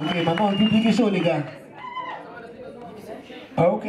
Ok, maintenant le public est chaud les gars. Ok.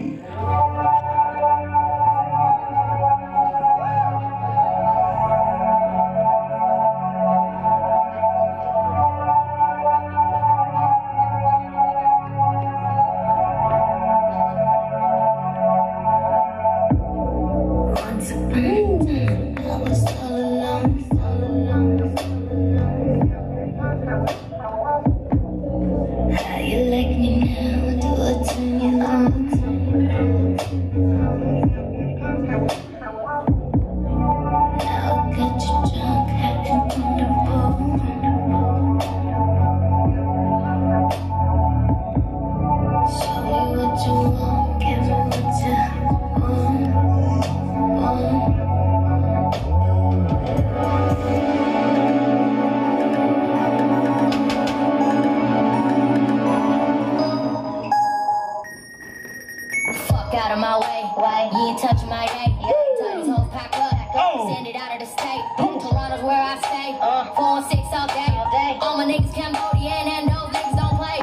Out of my way, you ain't touching my egg. Tell these hoes pack up, send it out of the state. Toronto's where I stay, 4 and 6 all day. All my niggas Cambodian and those niggas don't play.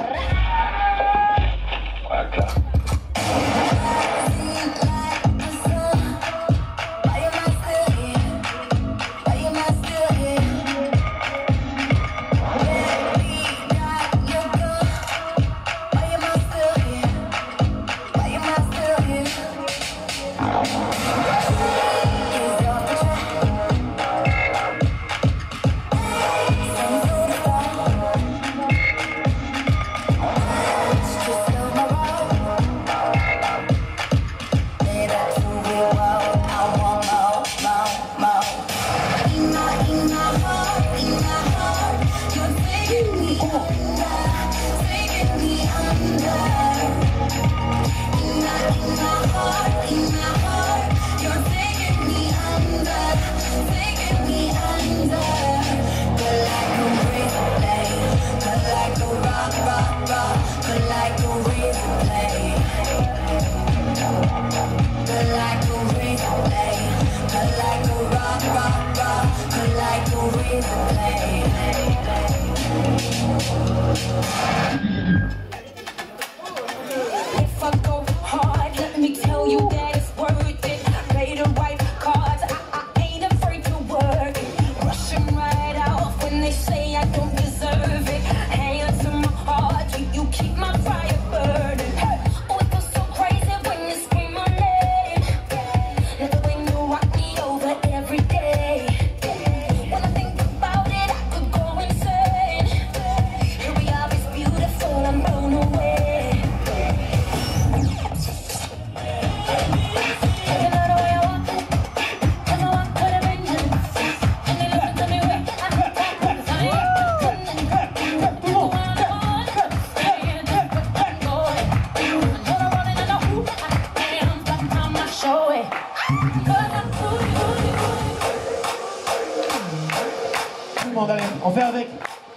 If I go hard, let me tell you that it's worth it. Play the right cards, I ain't afraid to work it. Rushing right out when they say I don't deserve it. Hands to my heart, you keep my fire burning. Oh, it feels so crazy when you scream my name. Love the way you rock me over every day. When I think about it, I could go insane. Here we are, it's beautiful, I'm blown away. Allez, on fait avec.